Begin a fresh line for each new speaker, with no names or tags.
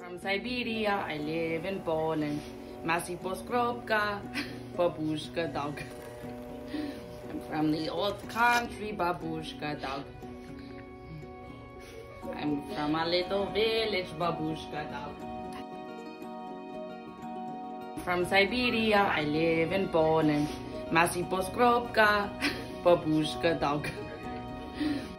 From Siberia, I live in Poland. Masiposkropka, babushka dog. I'm from the old country, babushka dog. I'm from a little village, babushka dog. From Siberia, I live in Poland. Masiposkropka, babushka dog.